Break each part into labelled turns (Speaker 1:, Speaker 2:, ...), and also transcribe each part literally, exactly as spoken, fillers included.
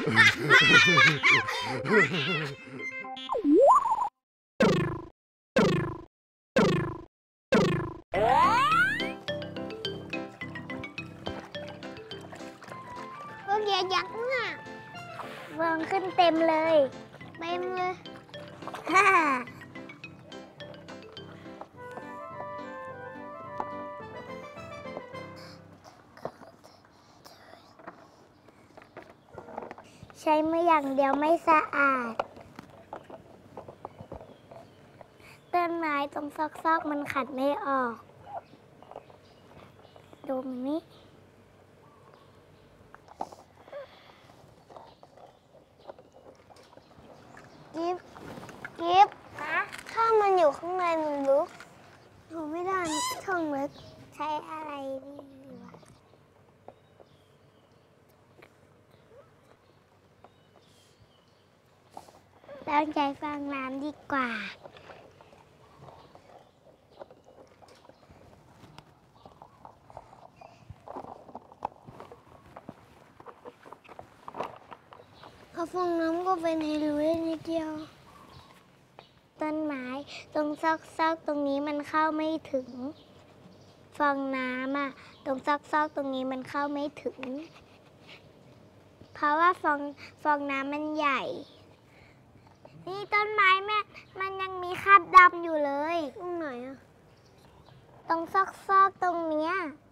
Speaker 1: พวกยักษ์ยักษ์น่ะวางขึ้นเต็มเลยเต็มเลยฮ่าใช้มืออย่างเดียวไม่สะอาดต้นไม้ตรงซอกๆมันขัดไม่ออกดูมันนี่กิฟกิฟนะถ้ามันอยู่ข้างในมันลึกดูไม่ได้ช่องลึกใช้อะไรดีวะต้องใช้ฟองน้ำดีกว่าพอฟองน้ำก็เป็นให้รู้ได้นิดเดียวต้นไม้ตรงซอกๆตรงนี้มันเข้าไม่ถึงฟองน้ำอะตรงซอกๆตรงนี้มันเข้าไม่ถึงเพราะว่าฟองฟองน้ำมันใหญ่นี่ต้นไม้แม่มันยังมีคราบดำอยู่เลยตรงไหนอะตรงซอกๆตรงเนี้ย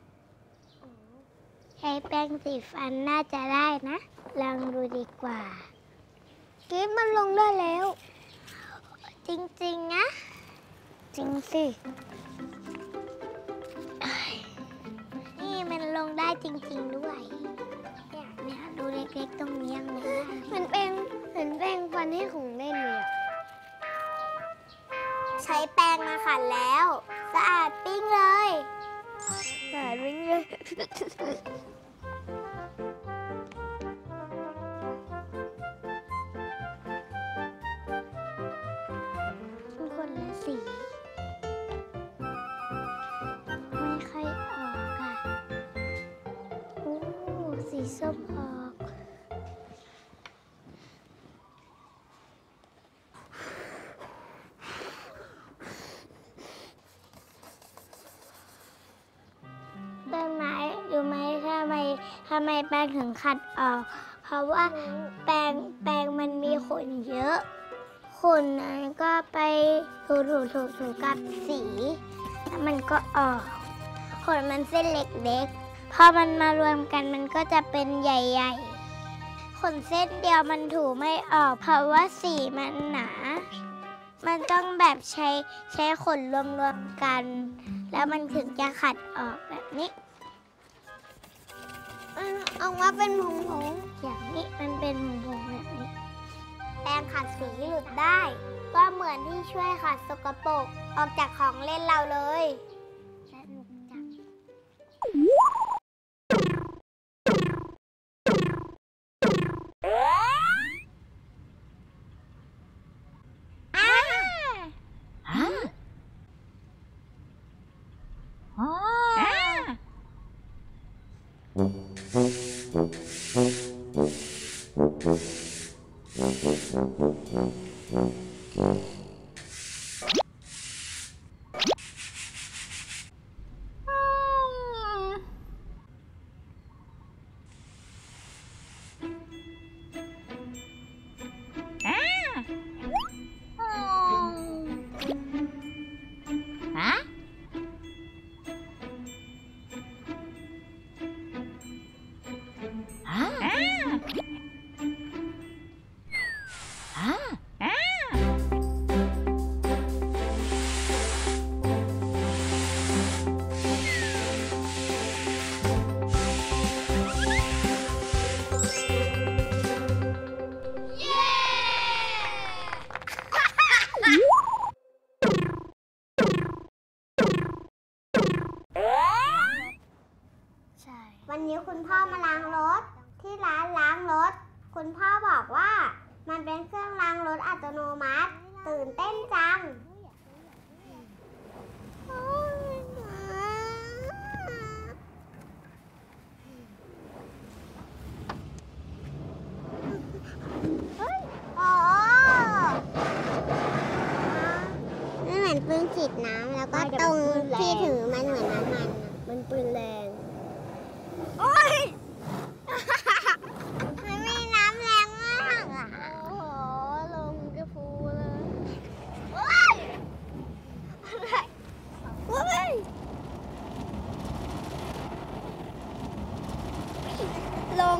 Speaker 1: ใช้แป้งสีฟันน่าจะได้นะลองดูดีกว่ากิฟมันลงได้แล้วจริงๆนะจริงสินี่มันลงได้จริงๆด้วยเนี่ยเนี่ยดูเล็กๆตรงนี้ยังลงได้มันเป็นเหมือนแป้งฟันให้ของเล่นเลยใช้แป้งมาขัดแล้วสะอาดปิ้งเลยสะอาดปิ้งเลยสีไม่ค่อยออกอ่ะโอ้สีส้มออกต้นไม้รู้ไหมทำไมทำไมแป้งถึงขัดออกเพราะว่าแป้งแป้งมันมีขนเยอะขนนั้นก็ไปถูถูถูถูกับสีแล้วมันก็ออกขนมันเส้นเล็กๆพอมันมารวมกันมันก็จะเป็นใหญ่ๆขนเส้นเดียวมันถูไม่ออกเพราะว่าสีมันหนามันต้องแบบใช้ใช้ขนรวมๆกันแล้วมันถึงจะขัดออกแบบนี้เอาว่าเป็นผงๆอย่างนี้มันเป็นผงๆแบบนี้แปรงขัดสีหลุดได้ก็เหมือนที่ช่วยขัดสกปรกออกจากของเล่นเราเลยสนุกจังวันนี้คุณพ่อมาล้างรถที่ร้านล้างรถคุณพ่อบอกว่ามันเป็นเครื่องล้างรถอัตโนมัติตื่นเต้นจัง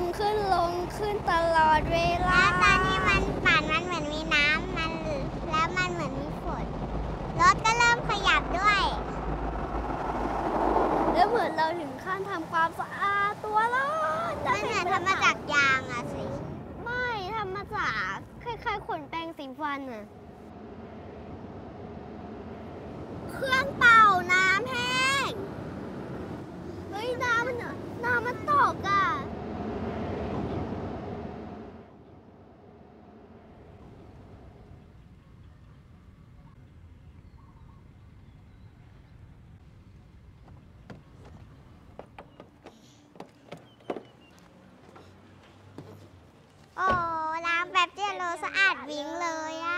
Speaker 2: ขึ้นลงขึ้นตลอดเวลา
Speaker 1: แล้วตอนที่มันปั่นมันเหมือนมีน้ำมันแล้วมันเหมือนมีฝนรถก็เริ่มขยับด้วย
Speaker 2: แล้วเหมือนเราถึงขั้นทำความสะอาดตัวรถ
Speaker 1: มันเหมือนทำมาจากยางอะสิ
Speaker 2: ไม่ทำมาจากคล้ายๆขนแปรงสีฟันอะเครื่องเป่าน้ำแห้งเฮ้ยน้ำมันน้ำมันตกอะ
Speaker 1: โอ้ล้างแบบเจโรสะอาดวิ่งเลยอะ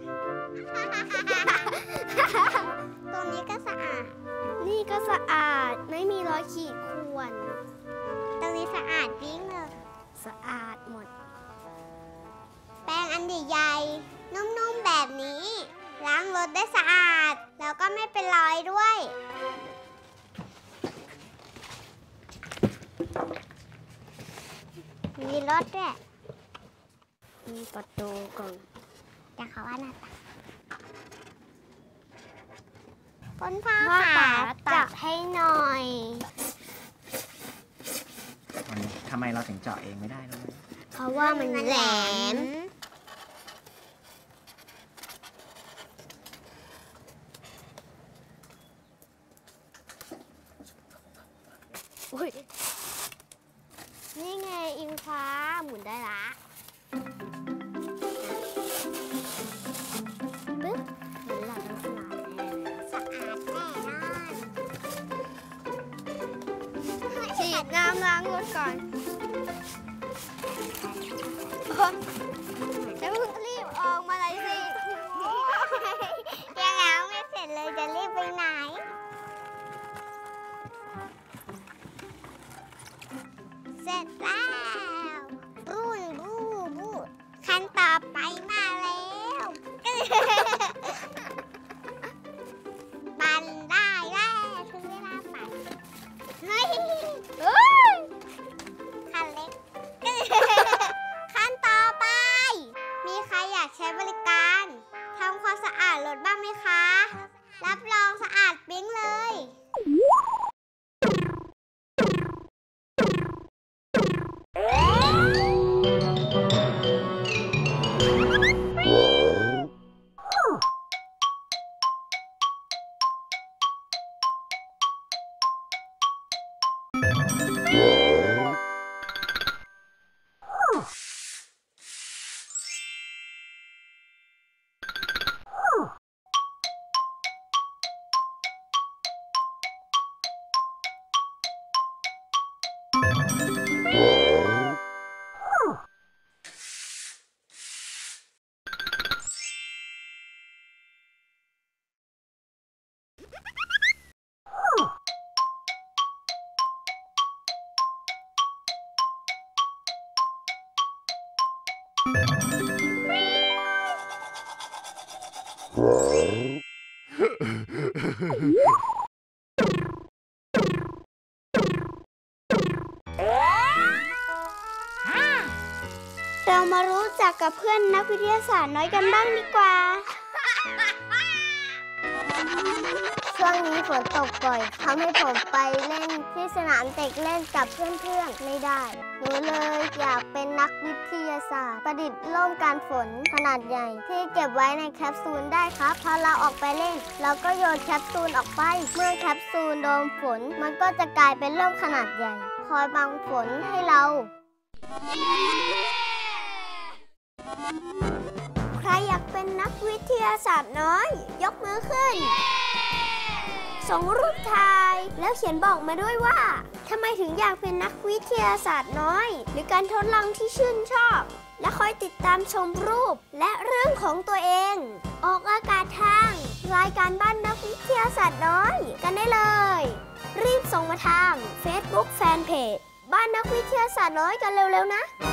Speaker 1: ตรงนี้ก็สะอาด
Speaker 2: นี่ก็สะอาดไม่มีรอยขีดข่วน
Speaker 1: ตรงนี้สะอาดวิ่งเลย
Speaker 2: สะอาดหมด
Speaker 1: แปรงอันใหญ่ๆนุ่มๆแบบนี้ล้างรถได้สะอาดแล้วก็ไม่เป็นรอยด้วยมีรถด้วย
Speaker 2: มีประตูก่อน
Speaker 1: จะเขาว่าหน้าตาคนพา
Speaker 2: ขาตัดให้หน่อย
Speaker 3: ทำไมเราถึงเจาะเองไม่ได้เลย
Speaker 2: เพราะว่ามันแหลมนี่ไงอิงฟ้าหมุนได้ละปึ๊บเห็นหลังสนามแน่
Speaker 1: สะอาดแน่นอน
Speaker 2: ฉีดน้ำล้างรถก่อนจะเพิ่งรีบออกมาเลยสิ
Speaker 1: ยังล้างไม่เสร็จเลยจะรีบไปไหนเสร็จแล้วบูนบูบูขั้นต่อไปมาแล้วปั่นได้แล้วถึงเวลาปั่นเฮ้ย
Speaker 2: เฮ้ย
Speaker 1: ขั้นเล็กขั้นต่อไปมีใครอยากใช้บริการทำความสะอาดรถบ้างไหมคะรับรองสะอาดปิ๊งเลย
Speaker 2: เรามารู้จักกับเพื่อนนักวิทยาศาสตร์น้อยกันบ้างดีกว่าช่วงนี้ฝนตกบ่อยทำให้ผมไปเล่นที่สนามเด็กเล่นกับเพื่อนๆไม่ได้หนูเลยอยากเป็นนักวิทยาศาสตร์ประดิษฐ์ร่มกันฝนขนาดใหญ่ที่เก็บไว้ในแคปซูลได้ครับพอเราออกไปเล่นเราก็โยนแคปซูลออกไปเมื่อแคปซูลโดนฝนมันก็จะกลายเป็นร่มขนาดใหญ่คอยบังฝนให้เราใครอยากเป็นนักวิทยาศาสตร์น้อยยกมือขึ้นส่งรูปถ่ายแล้วเขียนบอกมาด้วยว่าทำไมถึงอยากเป็นนักวิทยาศาสตร์น้อยหรือการทดลองที่ชื่นชอบและคอยติดตามชมรูปและเรื่องของตัวเองออกอากาศทางรายการบ้านนักวิทยาศาสตร์น้อยกันได้เลยรีบส่งมาทาง Facebook Fanpage บ้านนักวิทยาศาสตร์น้อยกันเร็วๆนะ